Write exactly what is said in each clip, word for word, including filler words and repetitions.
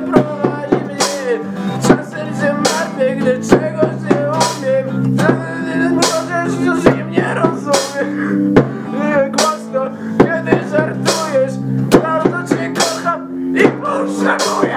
prowadzi mnie. Czasem się martwię, gdy czegoś nie umiem. Możesz już im nie rozumiem. Głośno, kiedy żartujesz, bardzo cię kocham i potrzebuję.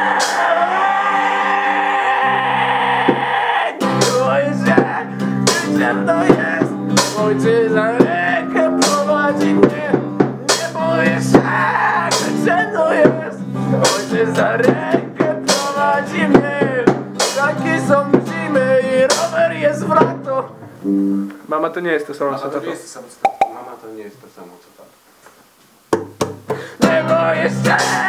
Nie boję się, życiem to jest. Ojciec za rękę prowadzi mnie. Nie boję się, życiem to jest. Ojciec za rękę prowadzi mnie. Takie są zimy i rower jest wrato. Mama to nie jest to samo co tato. To nie jest to samo co tato. Mama to nie jest to samo co tato. Nie boję się.